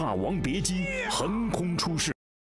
霸王别姬》横空出世。《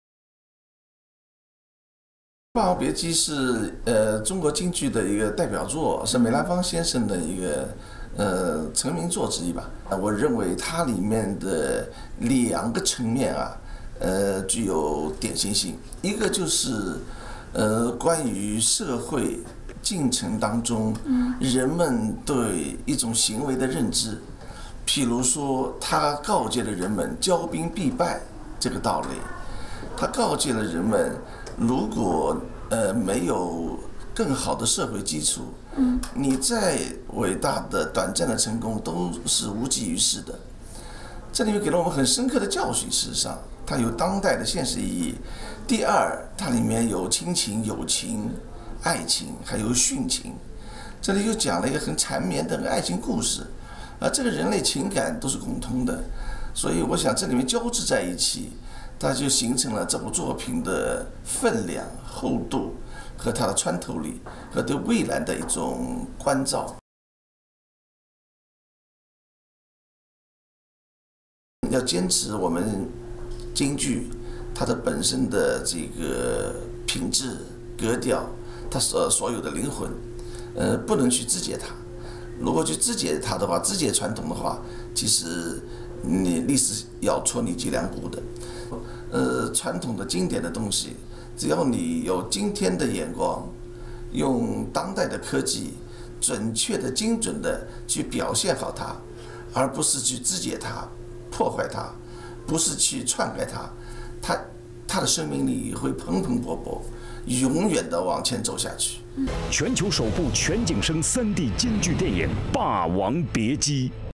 霸王别姬》是中国京剧的一个代表作，是梅兰芳先生的一个成名作之一吧。我认为它里面的2个层面啊，具有典型性。一个就是关于社会进程当中人们对一种行为的认知，譬如说，他告诫了人们骄兵必败这个道理，他告诫了人们，如果没有更好的社会基础，你再伟大的短暂的成功都是无济于事的。这里面给了我们很深刻的教训，事实上，它有当代的现实意义。第二，它里面有亲情、友情、爱情，还有殉情。这里又讲了一个很缠绵的爱情故事，这个人类情感都是共通的，所以我想这里面交织在一起，它就形成了这部作品的分量、厚度和它的穿透力，和对未来的一种关照。要坚持我们京剧它的本身的这个品质、格调，它所有的灵魂，不能去肢解它。如果去肢解它的话，肢解传统的话，其实你历史要戳你脊梁骨的。传统的经典的东西，只要你有今天的眼光，用当代的科技，准确的、精准的去表现好它，而不是去肢解它、破坏它，不是去篡改它，它的生命力会蓬蓬勃勃，永远的往前走下去。 全球首部全景声3D京剧电影《霸王别姬》。